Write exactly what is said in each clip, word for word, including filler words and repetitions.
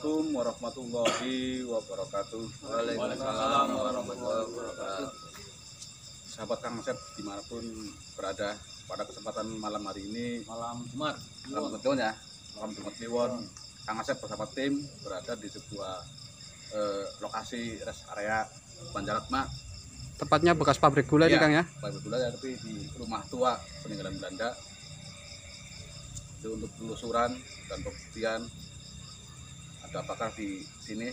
Assalamualaikum warahmatullahi wabarakatuh. Waalaikumsalam warahmatullahi wabarakatuh. Sahabat Kang Asep dimanapun berada, pada kesempatan malam hari ini, Malam Jumat. malam Kliwon ya, malam Jumat Kliwon, Kang Asep bersama tim berada di sebuah eh, lokasi rest area Banjaratma. Tepatnya bekas pabrik gula Ya, nih Kang ya. pabrik gula ya, tapi di rumah tua peninggalan Belanda. Itu untuk penelusuran dan pembuktian. Ada apakah di sini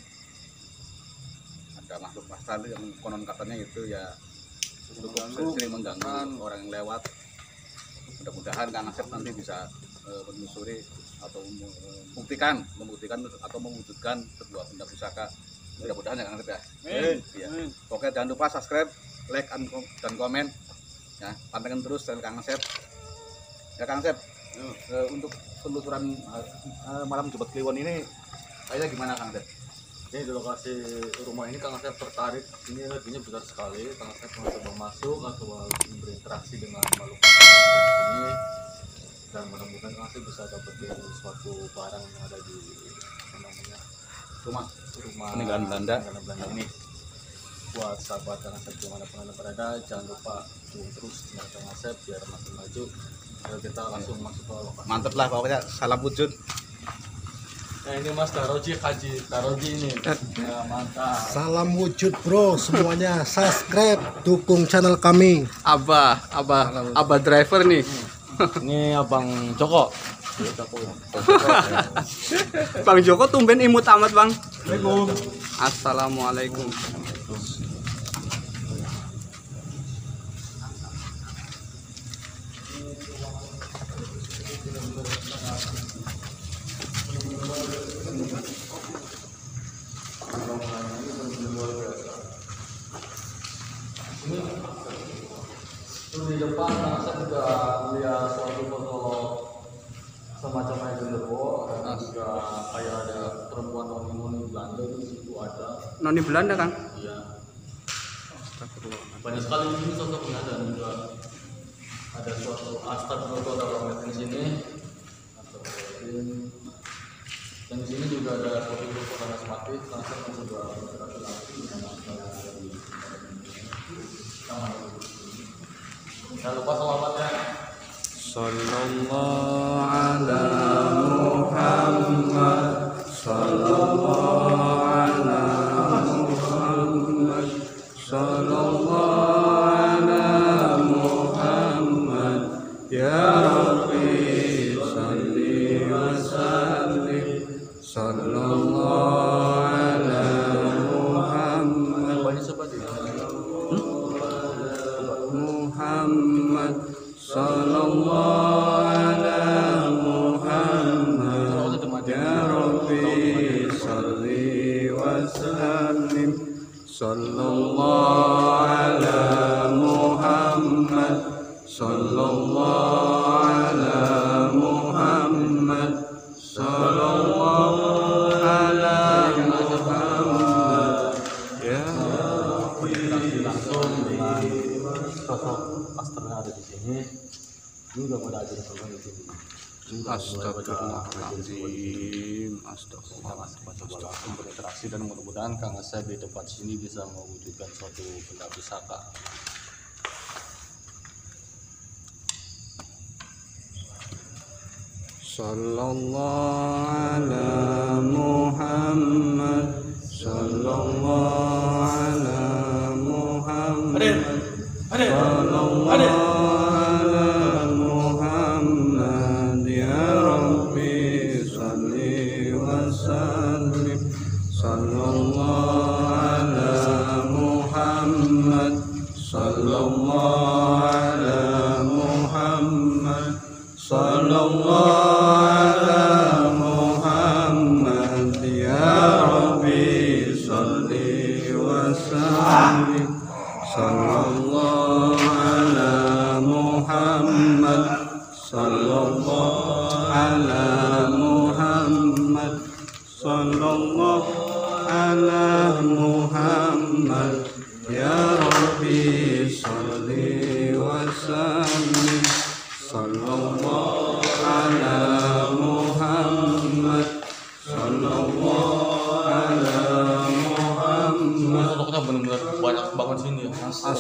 ada makhluk astral yang konon katanya itu ya cukup sering mengganggu orang yang lewat. Mudah-mudahan Kang Asep nanti bisa uh, menelusuri atau membuktikan, membuktikan atau mewujudkan sebuah benda pusaka. Mudah-mudahan ya Kang Asep ya. Iya. Oke, jangan lupa subscribe, like, dan komen. Ya, pantengin terus channel Kang Asep. Ya Kang Asep, uh, untuk penelusuran uh, malam Jumat Kliwon ini kayaknya gimana Kang Asep? Ini di lokasi rumah ini Kang Asep tertarik. Ini lebihnya besar sekali. Kang Asep mencoba masuk atau berinteraksi dengan makhluk ini, dan menemukan Kang Asep bisa dapetin suatu barang yang ada di apa namanya Rumah rumah peninggalan Belanda. peninggalan Belanda ini. Buat sahabat Kang Asep dimanapun anda berada, jangan lupa dukung terus channel Kang Asep biar makin maju. Lalu kita langsung masuk ke lokasi. Mantep lah pokoknya, salam wujud. Nah ini Mas Daroji, Haji Daroji ini. Ya, mantap. Salam wujud bro semuanya, subscribe, dukung channel kami. Abah, Abah, Abah driver nih. Ini Abang Joko. Bang Joko tumben imut amat Bang. Assalamualaikum. Assalamualaikum. Itu di depan saya juga melihat suatu foto semacam kayak genderuwo, dan juga kayak ada perempuan noni-noni Belanda di situ ada. Noni Belanda Kang. Iya. Banyak sekali di sini sosoknya, dan juga ada suatu astagfirullah dalam di sini. Astagfirullahaladzim. Dan di sini juga ada foto-foto panas mati. Langsung mencoba berinteraksi dengan masalah yang ada di jangan lupa selamatnya. Sallallahu ala Muhammad. Sallallahu ala Muhammad. Sallallahu ala Muhammad. Ya Rabbi salli wa sallim. Sallallahu ala Muhammad. Banyak seperti Muhammad sallallahu ala Muhammad. Ya Rabbi salli wa sallim. Sallallahu ala Muhammad. Sallallahu ala Muhammad. Sallallahu ala Muhammad. Ya Rabbi langsung dengan sosok pastor yang ada di sini. Ini udah pada ajar korban di sini. Astagfirullahaladzim. Kita Astagfirullah. masuk coba langsung berinteraksi, dan mudah-mudahan Kang Asep di tempat sini bisa mewujudkan suatu benda pusaka. Sallallahu ala Muhammad. Sallallahu ala Muhammad. Sallallahu ala Muhammad. Ya Rabbi salli wa sallim. Sallallahu ala Muhammad. Sallallahu ala Muhammad. Sallallahu ala Muhammad. Ya Rabbi salli wa sallim. Sallallahu ala Muhammad. Sallallahu ala Muhammad. Sallallahu ala Muhammad. Ya Rabbi salli wa sallim. Sallallahu ala Muhammad. Sallallahu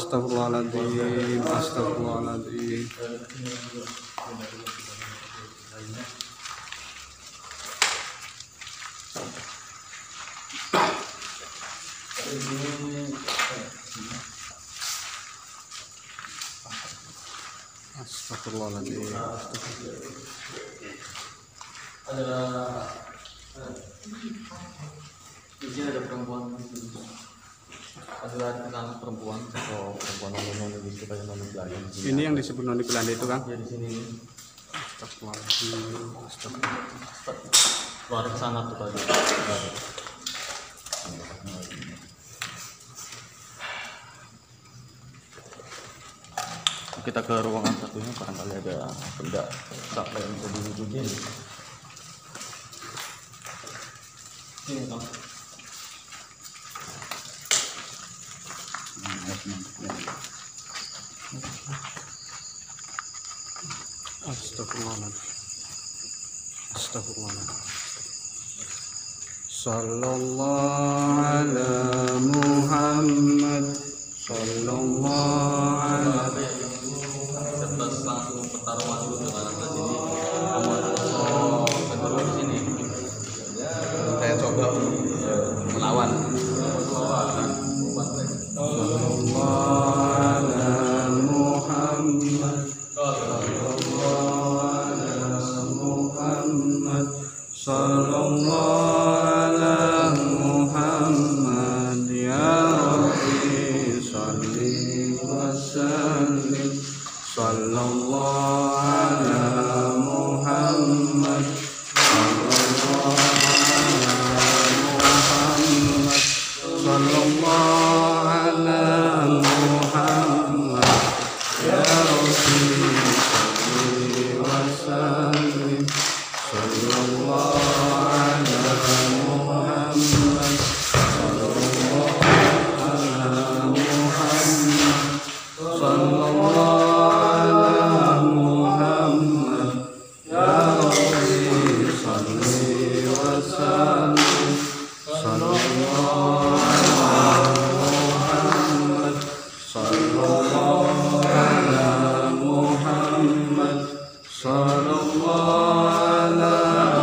Astagfirullahaladzim, astagfirullahaladzim. Astagfirullahaladzim. Ada di sini ada perempuan, ada anak perempuan atau perempuan non non itu kayak non Belanda. Ini yang disebut noni Belanda itu, Kang? Ya di sini. Astagfirullahaladzim, astagfirullahaladzim. Keluar ke sana tuh tadi. Kita ke ruangan satunya, barangkali ada benda sampai yang bisa diwujudin. Ini Kang. Astagfirullahaladzim. Astagfirullahaladzim. Sallallahu ala Muhammad. Sallallahu ala Terus langsung pertarungan dulu dengan atas ini. Kamu ada kedua di sini. Saya coba melawan. Sallallahu ala Muhammad. Sallallahu ala Muhammad. Ya Rabbi salli wa sallim. Sallallahu ala Muhammad. Sallallahu ala Muhammad. Sallallahu ala Muhammad. Ya Rabbi salli wa sallim. Sallallahu ala Muhammad. Sallallahu ala Muhammad. Sallallahu ala Muhammad. Ya Rabbi salli wa sallim. Sallallahu ala Muhammad. Sallallahu ala Muhammad. Sallallahu ala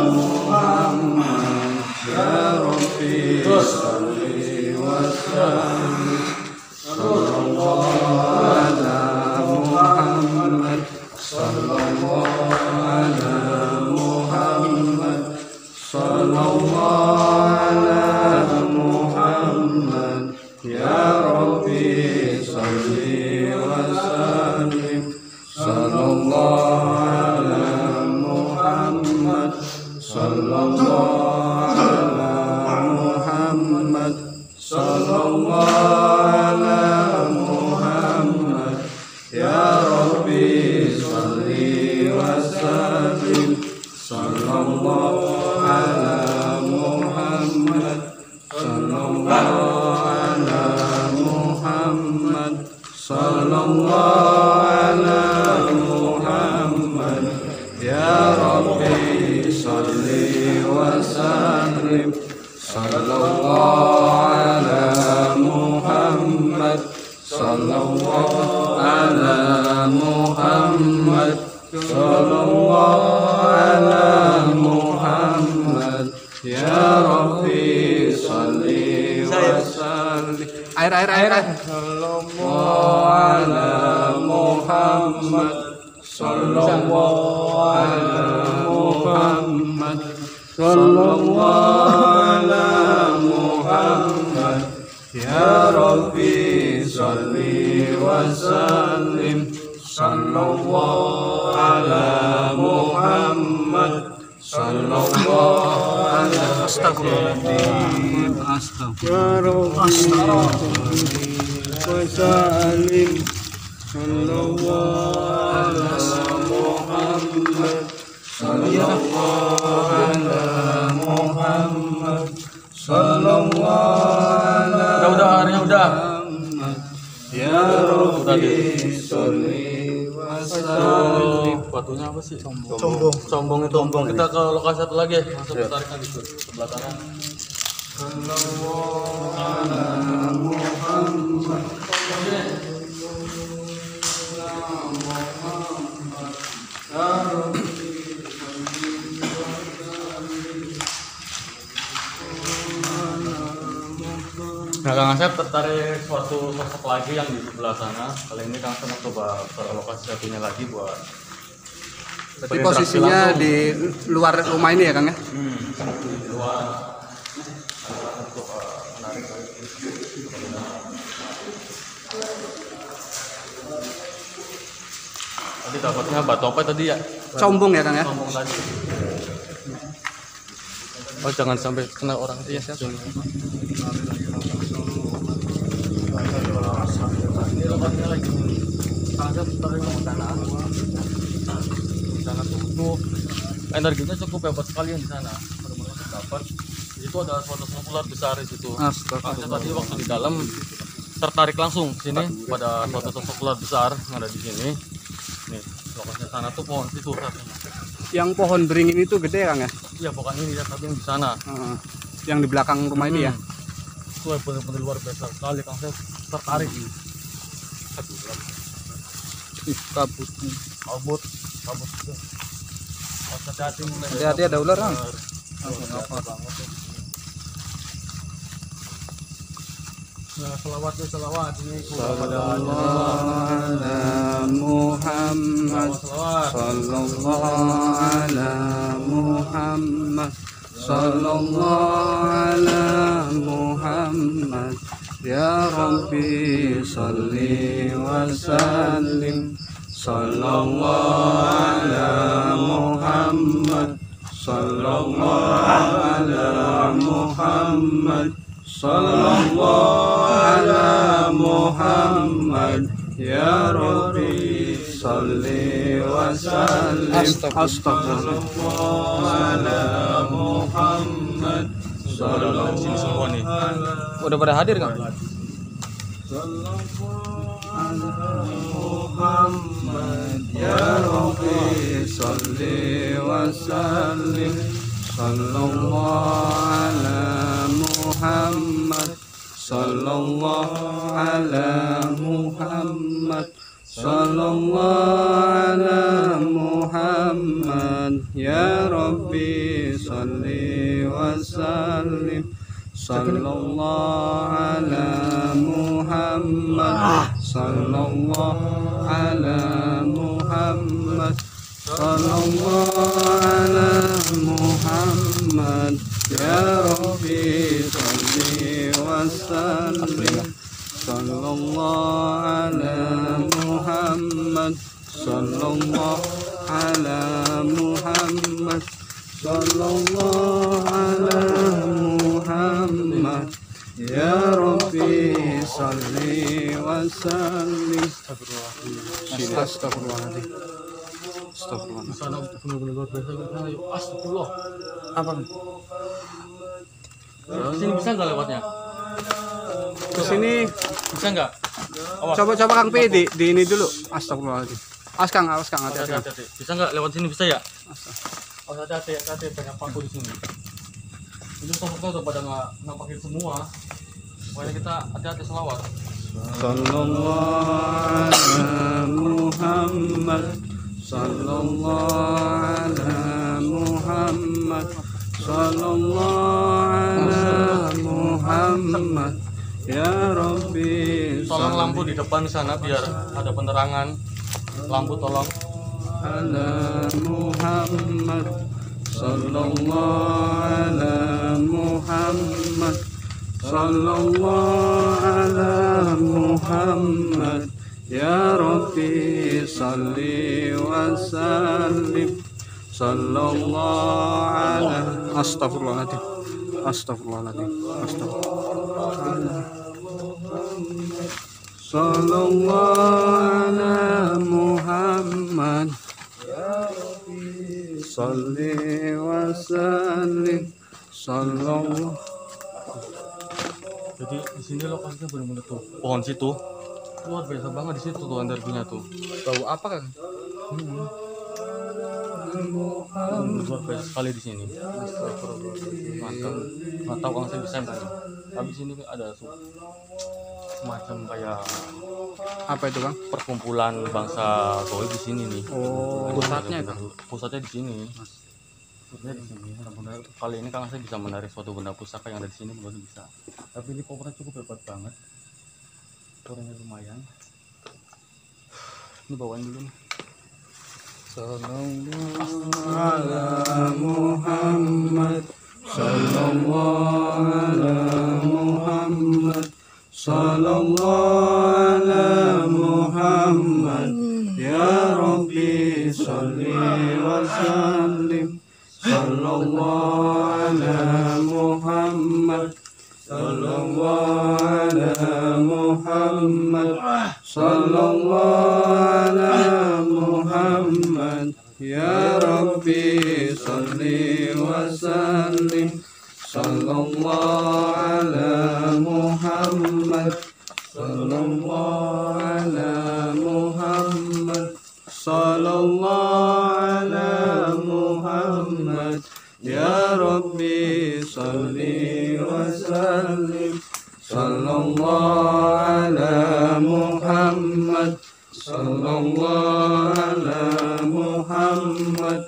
Muhammad. Ya Rabbi salli wa sallim. Sallallahu ala Muhammad. Sallallahu ala Muhammad. Sallallahu ala Muhammad. Ya Rabbi salli wa sallim. Sallallahu ala Muhammad. Sallallahu ala Muhammad. Sallallahu ala Muhammad. Ya Rabbi salli wa sallim. Sallallahu ala Muhammad. Sallallahu ala Muhammad. Sallallahu ala Muhammad. Ya Rabbi salli wa sallim. Sallallahu ala Muhammad. Sallallahu ala Muhammad. Sallallahu ala Muhammad. Ya Rabbi salli wa sallim. Air air air. Sallallahu ala Muhammad. Sallallahu ala Muhammad. Sallallahu ala Muhammad. Ya Rabbi salli wa sallim. Sallallahu ala Muhammad. Sallallahu ala Astagfirullahaladzim. Astagfirullahaladzim. Wa sallim. Sallallahu ala Muhammad. Sallallahu ala Muhammad. Sallallahu ala Udah udah airnya udah. Muhammad. Ya Rabbi sholli wa sallim. Batunya apa sih? Sombong. Sombong. Sombong itu. Sombong. Kita ke lokasi satu lagi. Langsung tarikan di sebelah kanan. Sallallahu ala Muhammad. Nah, Kang Asep tertarik suatu sosok lagi yang di sebelah sana. Kali ini Kang Asep mau coba ke lokasi satunya lagi buat Berarti berinteraksi posisinya langsung. di luar rumah ini ya Kang ya? Hmm, di luar untuk uh, menarik. Tadi dapatnya batu apa tadi ya? Sombong ya Kang ya? Ngomong tadi. Oh, jangan sampai kena orang. Iya siap. Ini lokasinya lagi sangat tertarik ke sana. Sana tuh, tuh energinya cukup hebat sekali yang di sana. Benar-benar dapat. Di situ ada suatu sumur ular besar di situ. Astaga. Saya tadi waktu di dalam tertarik langsung ke sini pada suatu sosok ular besar yang ada di sini. Nih, lokasinya sana tuh pohon situ satunya. Yang pohon beringin itu gede Kang ya? Iya, bukan ini ya, tapi yang di sana. Heeh. Yang di belakang rumah ini ya? Hmm. Itu benar-benar luar biasa sekali, Kang. Saya tertarik. Aduh, Ih, kabut. kabut, kabut juga. Harus hati-hati mulai. Hati-hati ada ular, Kang. Apa banget ya. Nah, selawat ya, selawat ini kepada Ala Muhammad selawat. Sallallahu ala Muhammad Sallallahu ala Muhammad Ya Rabbi salli wa sallim Sallallahu ala Muhammad Sallallahu ala Muhammad Sallallahu ala Muhammad Ya Rabbi salli wa sallim Astagfirullah ala Muhammad Sallallahu sini semua nih. Udah pada hadir Kang? Muhammad Ya Rabbi salli wa sallim Sallallahu ala Muhammad Sallallahu ala Muhammad Sallallahu ala Muhammad Ya Rabbi salli wa sallim Sallallahu ala Muhammad Sallallahu ala Muhammad Sallallahu ala Muhammad Ya Rabbi salli wa sallim Sallallahu ala Muhammad Sallallahu ala Muhammad Sallallahu ala Muhammad Ya Rabbi salli wa sallim Astagfirullahaladzim Astagfirullahaladzim Di sana benar-benar luar biasa. Ayo, astagfirullah. Apa? Di sini bisa nggak lewatnya? Ke sini Bisa nggak? Awas. coba-coba Kang P di, di ini dulu Astagfirullahaladzim Awas Kang, awas Kang, hati-hati Kang. Hati-hati. Bisa nggak lewat sini, bisa ya? Oh, hati-hati, hati-hati, banyak paku di sini. Ini sosoknya udah pada nggak nampakin semua. Makanya kita hati-hati selawat. Sallallahu ala Muhammad Sallallahu ala Muhammad Sallallahu ala Muhammad Ya Rabbi Tolong lampu di depan sana biar ada penerangan. Lampu tolong. ala Muhammad Sallallahu ala Muhammad Sallallahu ala Muhammad Ya Rabbi salli wa sallim Sallallahu ala Astagfirullahaladzim Astagfirullahaladzim Astagfirullahaladzim Sallallahu ala Muhammad Salli wa sallim Sallallahu Jadi di sini lokasinya benar-benar tuh pohon situ luar biasa banget di situ tuh energinya tuh. Tahu apa kan? Luar biasa sekali di sini. Mantap. Nggak tahu kalau saya bisa nggak nih. Tapi sini ada su- semacam kayak Apa itu Kang? perkumpulan bangsa Goy di sini nih. Oh, pusatnya itu. Pusatnya di sini. Sebenarnya di sini benar-benar kali ini Kang Asep bisa menarik suatu benda pusaka yang ada di sini, benar bisa. Tapi ini kopernya cukup hebat banget, kopernya lumayan. Ini bawain dulu nih. Sallallahu ala Muhammad, sallallahu ala Muhammad, sallallahu ala Muhammad. Ya Rabbi sholli wa sallim, sallallahu ala Muhammad, sallallahu ala Muhammad, sallallahu ala Muhammad. Ya Rabbi sholli wa sallim, sallallahu ala Muhammad, sallallahu ala Muhammad, sallallahu ala Muhammad. Ya Rabbi sholli wa sallim, sallallahu ala Muhammad, sallallahu ala Muhammad,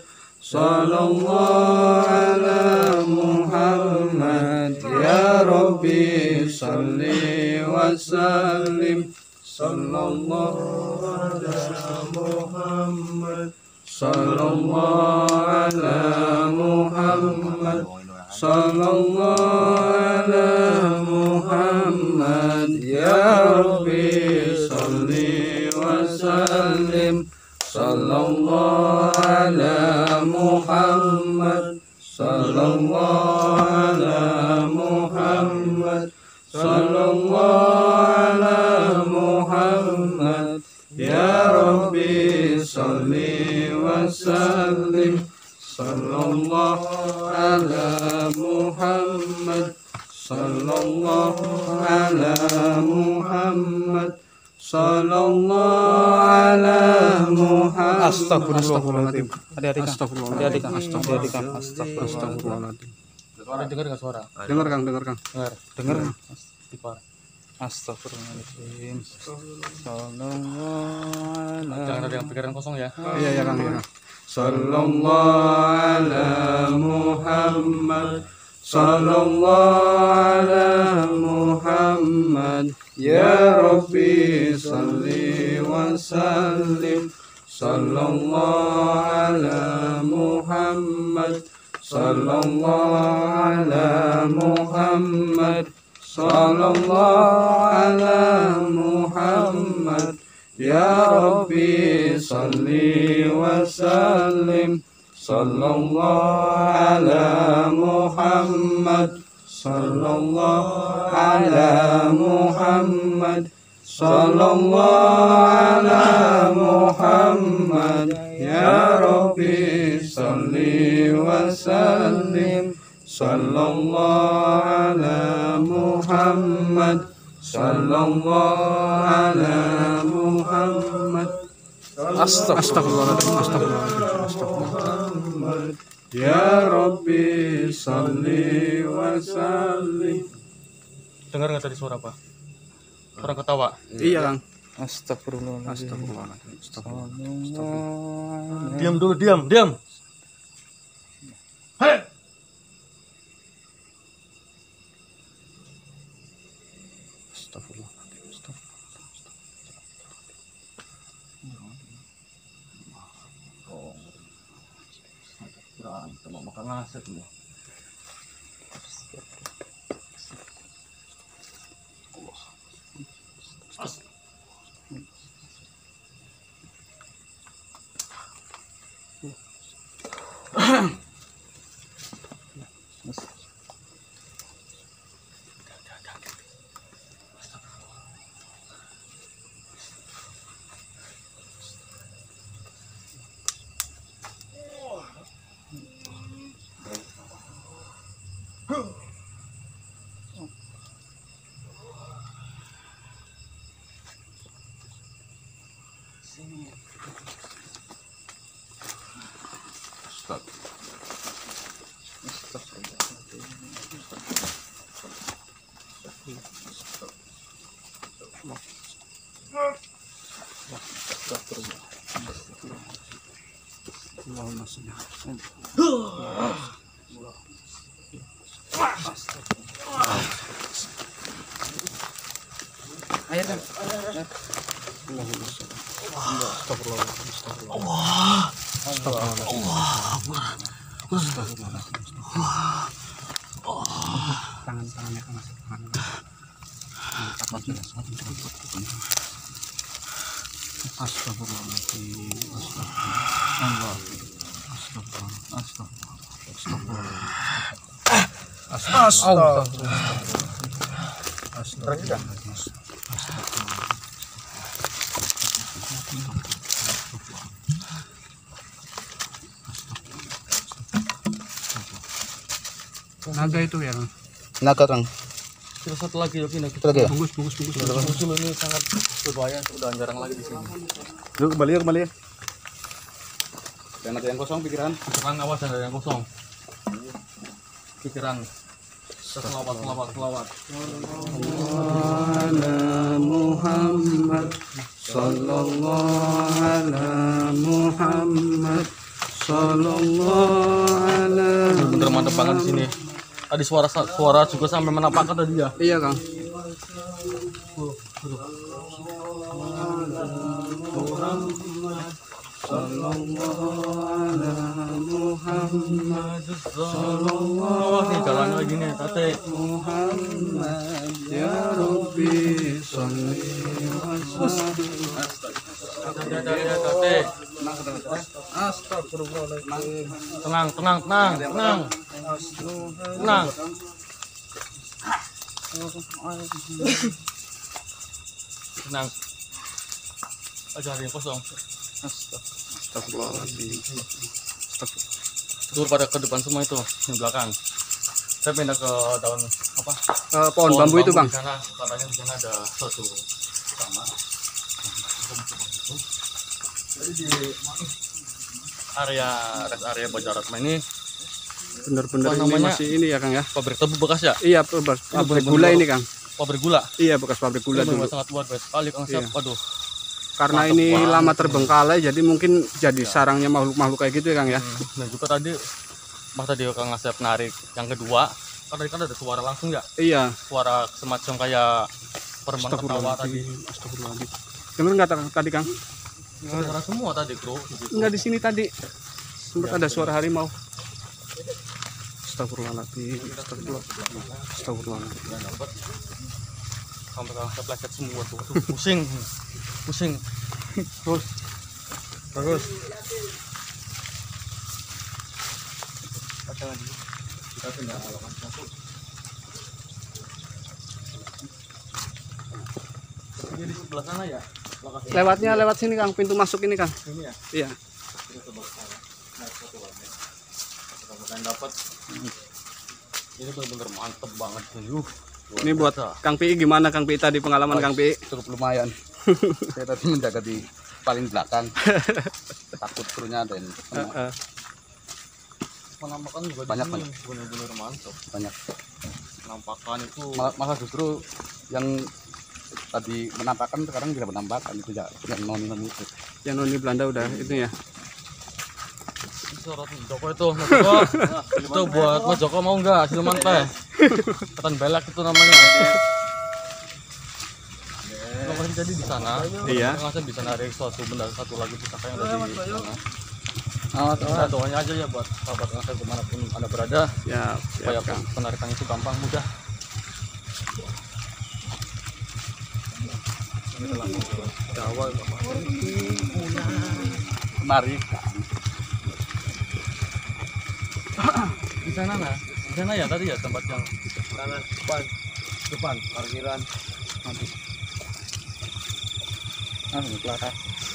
sallallahu ala Muhammad. Ya Rabbi sholli wa sallim, sallallahu ala Muhammad, sallallahu ala Muhammad, sallallahu ala Muhammad. Ya Rabbi sholli wa sallim, sallallahu ala Muhammad, sallallahu ala Muhammad, sallallahu ala Muhammad. Ya Rabbi sholli wa sallim, sallallahu ala Muhammad, sallallahu ala Muhammad, sallallahu ala Muhammad. Astagfirullahaladzim. Hati-hati Kang. Hati-hati Kang. Hati-hati Kang. Astagfirullahaladzim. Ada dengar nggak suara? Dengar Kang, dengar Kang. Dengar. Dengar. Istighfar. Astagfirullahaladzim. Sallallahu Jangan ala. ada yang pikiran kosong ya. Iya ya Kang, ya. Sallallahu ala Muhammad, sallallahu ala Muhammad. Ya Rabbi sholli wa sallim, sallallahu ala Muhammad, sallallahu ala Muhammad, sallallahu ala Muhammad. Ya Rabbi sholli wa sallim, sallallahu ala Muhammad, sallallahu ala Muhammad, sallallahu ala Muhammad. Ya Rabbi sholli wa sallim, sallallahu ala Muhammad, sallallahu ala Muhammad. Astagfirullahaladzim. Astagfirullahaladzim. Astagfirullahaladzim. Ya Rabbi sholli wa sallim. Dengar nggak tadi suara apa? Suara ketawa. Iya Kang. Astagfirullahaladzim. Astagfirullahaladzim. Astagfirullahaladzim. Diam dulu, diam, diam. Hei. Astagfirullahaladzim. Kita mau makan nasi dulu. Allahumma sholli air kan tangan-tangannya kan masih tangan astagfirullahaladzim astagfirullah astagfirullah astagfirullah naga itu ya Naga Kang. Kita satu lagi ya pindah Itu lagi ya? bungkus bungkus bungkus muncul ini sangat berbahaya, udah jarang lagi di sini. Yuk kembali ya kembali ya. Jangan ada yang kosong pikiran. Pikiran awas ada yang kosong. Pikiran. Selawat, selawat, selawat. ala Muhammad sallallahu ala Muhammad sallallahu ala Bener mantep banget di sini. Tadi suara suara juga sampai menampakkan tadi ya. iya Kang. Oh, nih jalan lagi nih, Tate. Muhammad ya Rabbi sholli wa sallim Tate. astagfirullahaladzim Tenang, tenang, tenang, tenang. Tenang. Tenang. Aja ada yang kosong. astagfirullahaladzim Tur pada ke depan semua itu, di belakang. Saya pindah ke daun apa? Eh, pohon bambu itu Bang. Di sana katanya di sana ada suatu kamar. Jadi di area rest area Bajaratma ini Bener-bener Apa ini namanya? masih ini ya Kang ya. pabrik tebu bekas ya? Iya pabrik pabrik bener-bener gula baru. ini Kang. Pabrik gula. Iya bekas pabrik gula Ini dulu. memang sangat luar biasa sekali Kang Sep. Iya. Aduh. Karena mantep ini banget. lama terbengkalai jadi mungkin jadi sarangnya makhluk-makhluk kayak gitu ya Kang ya. Hmm, Dan juga tadi pas tadi Kang Asep narik yang kedua, kan tadi kan ada suara langsung ya, Iya. suara semacam kayak perempuan ketawa tadi. Astagfirullahaladzim. Astagfirullahaladzim. Dengar nggak Kang, tadi Kang? Suara semua tadi bro. Enggak di sini tadi. Sempat ada suara harimau. Astagfirullahaladzim. Astagfirullah. Astagfirullahaladzim. Nggak dapat. Sampai Kang Asep lecet semua tuh. Tuh, pusing, pusing. Terus, terus. Kita pindah alamat satu. Ini di sebelah sana ya? Lokasi Lewatnya lewat sini Kang, pintu masuk ini Kang. ini ya? Iya. Kita coba ke sana. Naik satu lagi. Mudah-mudahan dapat. Ini benar-benar mantep banget ini. Uh, luar Ini buat biasa. Kang P I gimana Kang P I tadi pengalaman Kang P I? Cukup lumayan. Saya tadi menjaga di paling belakang. Takut krunya dan Heeh. Penampakan juga Banyak, di banyak. sini benar-benar mantap. banyak. Penampakan itu Malah, malah justru yang tadi menampakkan sekarang tidak menampakkan itu ya, yang noni-noni itu. Yang noni Belanda udah itu ya. sorot Joko itu, Mas Joko. Itu buat Mas Joko mau nggak siluman teh? Ketan belak itu namanya. Lokasi jadi di sana. Iya. Ngasih bisa narik suatu benda satu lagi pusaka yang ada di sana. Awas, Kita doanya aja ya buat sahabat ngasih dimanapun anda berada Ya, supaya siap Kang. penarikan itu gampang mudah. Kita langsung ke awal. mari. Di sana nah, di sana ya tadi ya tempat yang sana depan depan parkiran. Ah, ini kelihatan.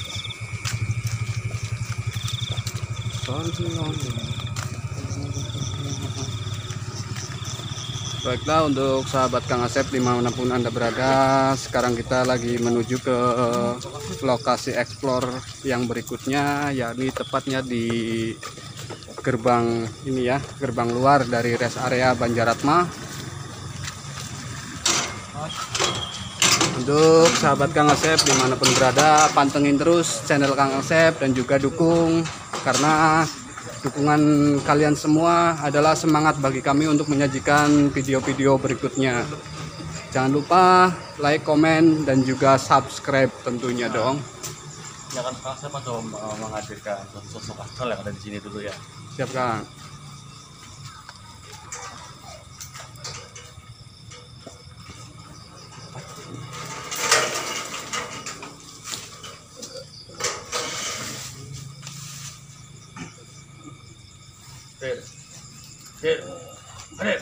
Baiklah untuk sahabat Kang Asep dimanapun Anda berada, sekarang kita lagi menuju ke lokasi explore yang berikutnya, yakni tepatnya di gerbang ini ya, gerbang luar dari rest area Banjaratma. Untuk sahabat Kang Asep dimanapun berada, pantengin terus channel Kang Asep dan juga dukung karena dukungan kalian semua adalah semangat bagi kami untuk menyajikan video-video berikutnya. Jangan lupa like, komen, dan juga subscribe tentunya dong. Ya kan sekarang saya mau menghadirkan sosok asal yang ada di sini dulu ya. Siap Kang. Hadir, hadir, hadir.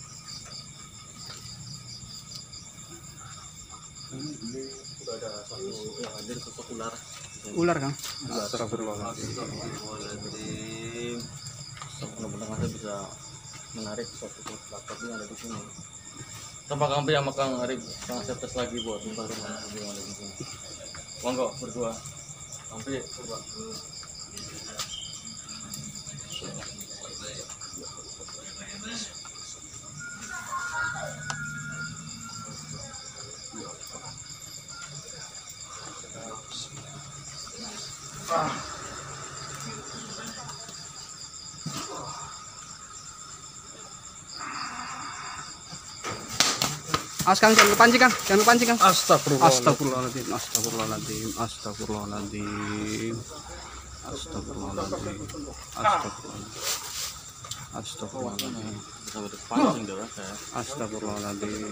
Ini sudah ada satu yang hadir, sosok ular. Ular Kang. Astagfirullahaladzim. Astagfirullahaladzim. Mudah-mudahan saya bisa menarik suatu laptop yang ada di sini. Tanpa kami yang makan Arif Kang Asep tes lagi buat rumah rumah yang ada di sini. Monggo berdua. Kami coba. Awas Kang, jangan kepancing Kang, jangan kepancing Kang. Astagfirullahaladzim. Astagfirullahaladzim, astagfirullahaladzim, astagfirullahaladzim, astagfirullahaladzim, astagfirullahaladzim, astagfirullahaladzim,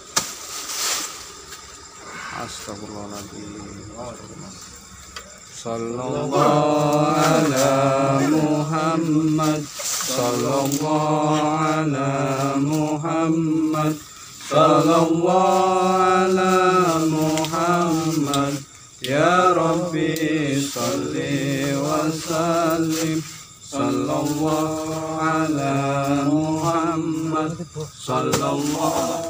astagfirullahaladzim. Sallallahu ala Muhammad, sallallahu ala Muhammad, sallallahu ala Muhammad. Ya Rabbi salli wa sallim, sallallahu ala Muhammad, sallallahu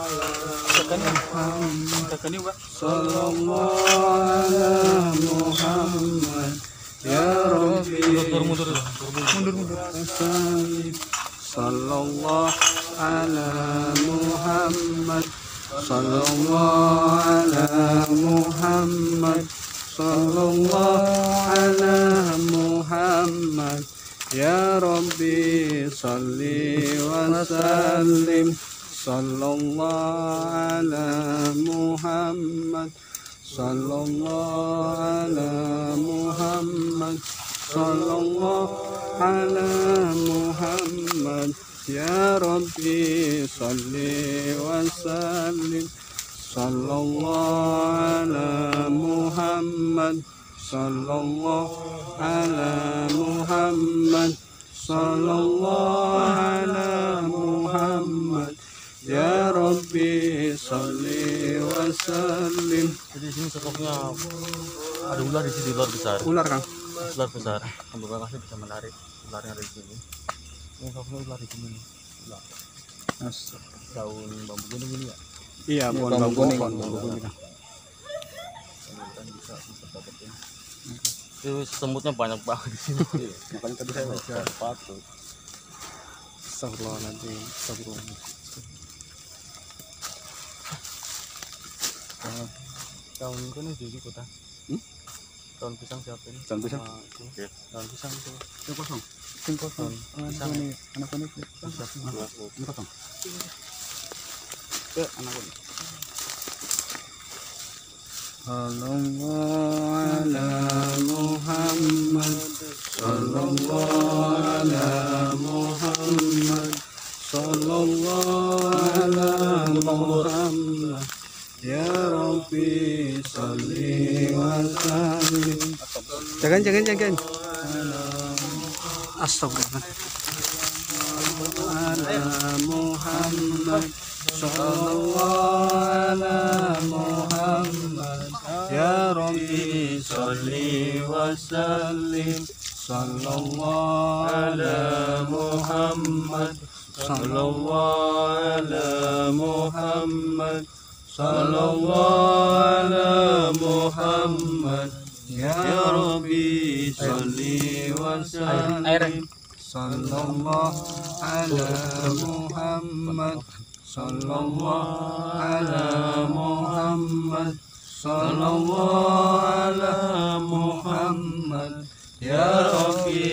sallallahu ala Muhammad. Ya Rabbi mundur mundur mundur sallim, sallallahu ala Muhammad, sallallahu ala Muhammad, sallallahu ala Muhammad. Ya Rabbi salli wa sallim, sallallahu ala Muhammad, sallallahu ala Muhammad, sallallahu ala Muhammad. Ya Rabbi salli wa sallim, sallallahu ala Muhammad, sallallahu ala Muhammad, sallallahu ala Muhammad. Ya Rabbi salli wa sallim. Jadi sini sosoknya ada ular di sini, ular besar. Ular Kang. Ular besar. Semoga kasih bisa menarik ularnya dari sini. Ini sosoknya ular di sini. Ular. Daun bambu kuning ini ya. Iya, pohon bambu kuning. Bambu kuning. Semoga bisa dapetin. Itu semutnya banyak banget di sini. Makanya tadi saya bisa patut. Astagfirullahaladzim, astagfirullahaladzim. Daun kuning jadi kota. Hmm? Daun pisang siapa ini? Daun pisang? Ah, itu. Daun pisang itu. Itu kosong. Itu kosong. Pisang. Anak kuning. Ini kosong. Ya, anak kuning. Sallallahu ala Muhammad, sallallahu ala Muhammad, sallallahu ala Muhammad. Ya Rabbi salli wa sallim. Jangan jangan jangan. Astagfirullah. Ala Muhammad, sallallahu ala Muhammad. Ya Rabbi salli wa sallim, sallallahu ala Muhammad, sallallahu ala Muhammad, sallallahu ala Muhammad. Ya Rabbi salli wa sallim, sallallahu ala Muhammad, sallallahu ala Muhammad, sallallahu ala Muhammad. Ya Rabbi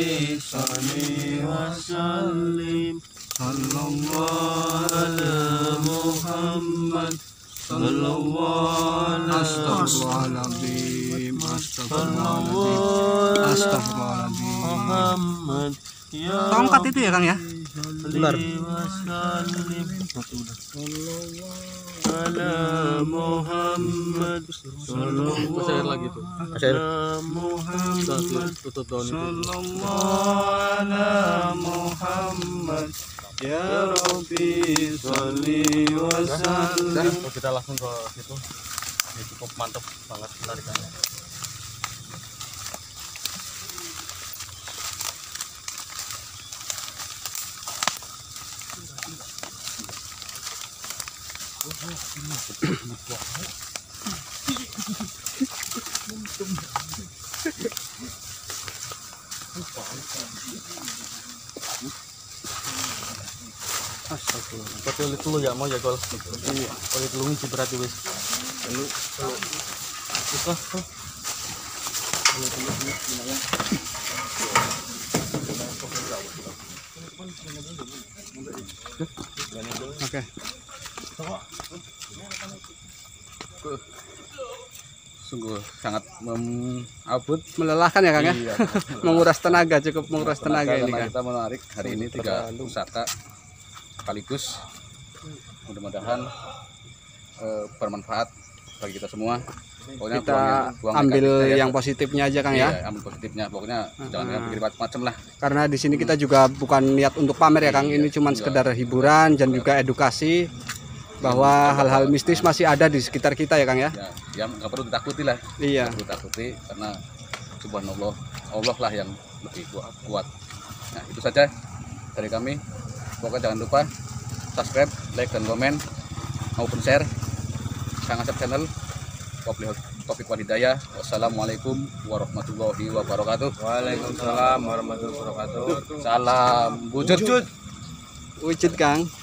sallallahu ala Muhammad sallallahu astagfirullahaladzim astagfirullahaladzim astagfirullahaladzim Muhammad tongkat itu ya Kang ya Benar. ala Muhammad sallallahu Masih air lagi tuh. ala Muhammad Tutup daun itu. sallallahu ala Muhammad ya Rabbi sholli wa Udah, sallim. kita langsung ke situ. Ini cukup mantap banget tarikannya. Tapi oleh dulu ya mau ya gol. Iya. Oleh dulu ini berarti wis. Lalu kalau buka. Oke. Sungguh sangat mengabut, Melelahkan ya Kang ya. Iya. Menguras tenaga, cukup menguras tenaga ini karena kan. kita menarik hari ini tiga pusaka sekaligus. Mudah-mudahan eh, bermanfaat bagi kita semua. Pokoknya Kita buang- buang ambil negatifnya ya. yang positifnya aja Kang Iya, ya. ambil positifnya. Pokoknya jangan yang pikir macam-macam lah. Karena di sini kita juga bukan niat untuk pamer ya Kang. Ini cuma sekedar hiburan dan juga edukasi bahwa hal-hal mistis masih ada di sekitar kita ya Kang ya. Ya, yang nggak perlu ditakuti lah. Iya. Nggak perlu ditakuti karena subhanallah, Allah lah yang lebih kuat. kuat. Nah, itu saja dari kami. Pokoknya jangan lupa subscribe, like, dan komen maupun share Kang Asep channel. Topik Walhidayah. Wassalamualaikum warahmatullahi wabarakatuh. Waalaikumsalam warahmatullahi wabarakatuh. Salam wujud. Wujud Kang.